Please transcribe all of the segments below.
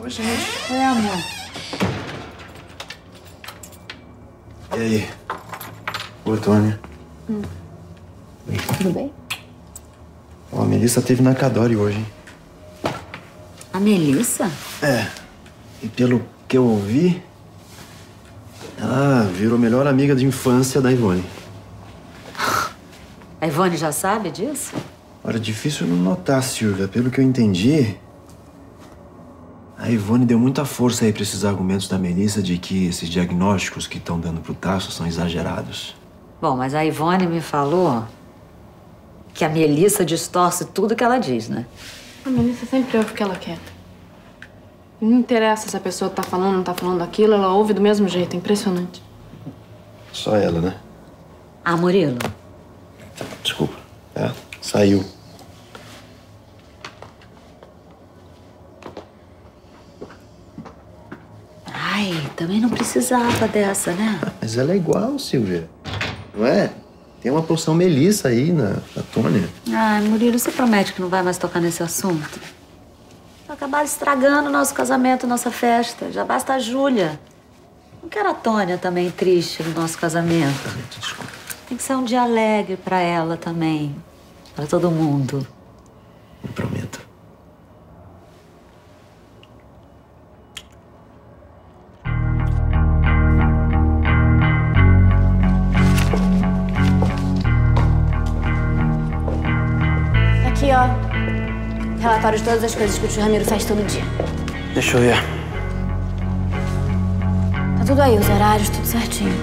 Oi, gente. Oi, amor. E aí? Oi, Tônia. Tudo bem? Ó, a Melissa teve na Cadore hoje, hein? A Melissa? É. E pelo que eu ouvi, ela virou melhor amiga de infância da Ivone. A Ivone já sabe disso? Olha, difícil não notar, Silvia. Pelo que eu entendi, a Ivone deu muita força aí pra esses argumentos da Melissa de que esses diagnósticos que estão dando pro Tasso são exagerados. Bom, mas a Ivone me falou que a Melissa distorce tudo que ela diz, né? A Melissa sempre ouve o que ela quer. Não interessa se a pessoa tá falando ou não tá falando aquilo, ela ouve do mesmo jeito. É impressionante. Só ela, né? Ah, Murilo. Desculpa. É, saiu. Ai, também não precisava dessa, né? Mas ela é igual, Silvia. Não é? Tem uma porção Melissa aí na Tônia. Ai, Murilo, você promete que não vai mais tocar nesse assunto? Vai acabar estragando o nosso casamento, nossa festa. Já basta a Júlia. Não quero a Tônia também triste no nosso casamento. Desculpa. Tem que ser um dia alegre pra ela também. Pra todo mundo. Me prometo. Aqui, ó. Relatório de todas as coisas que o tio Ramiro faz todo dia. Deixa eu ver. Tá tudo aí, os horários, tudo certinho.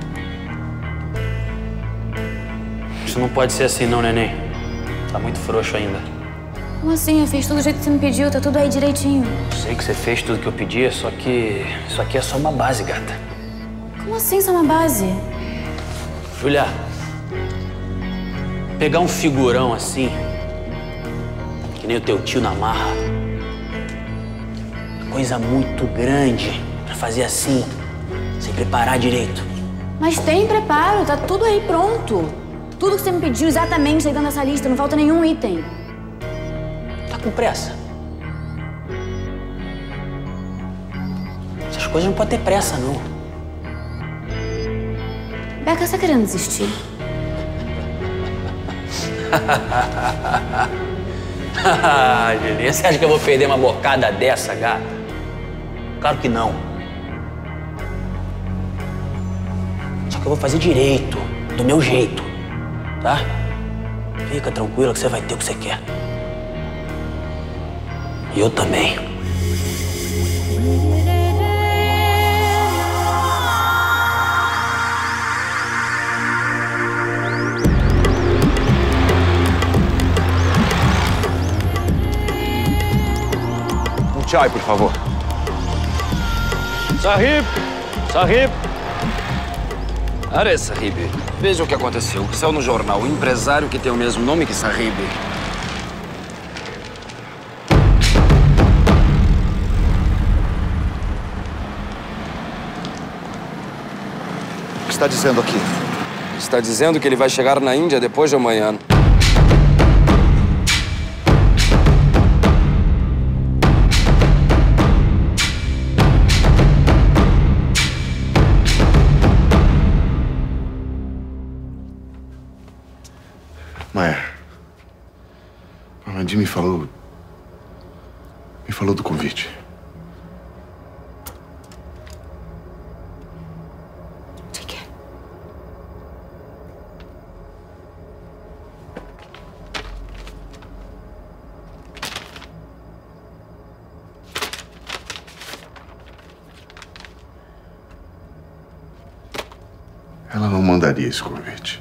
Isso não pode ser assim não, neném. Tá muito frouxo ainda. Como assim? Eu fiz tudo do jeito que você me pediu, tá tudo aí direitinho. Sei que você fez tudo que eu pedi, só que isso aqui é só uma base, gata. Como assim, isso é uma base? Julia, pegar um figurão assim, que nem o teu tio na marra, coisa muito grande pra fazer assim, sem preparar direito. Mas tem preparo, tá tudo aí pronto. Tudo que você me pediu exatamente tá aí dentro dessa lista, não falta nenhum item. Tá com pressa? Essas coisas não podem ter pressa, não. Beca, você tá querendo desistir? Julinha, você acha que eu vou perder uma bocada dessa, gata? Claro que não. Só que eu vou fazer direito, do meu jeito, tá? Fica tranquila que você vai ter o que você quer. E eu também. Chai, por favor. Sahib! Sahib! Are Sahib, veja o que aconteceu. Saiu no jornal. O empresário que tem o mesmo nome que Sahib. O que está dizendo aqui? Está dizendo que ele vai chegar na Índia depois de amanhã. Maia, a Mandy me falou do convite. De quê? Ela não mandaria esse convite.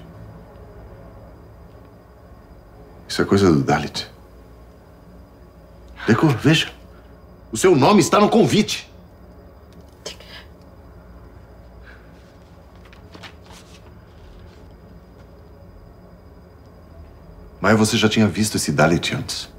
Isso é coisa do Dalit. Deco, veja. O seu nome está no convite. Mas você já tinha visto esse Dalit antes.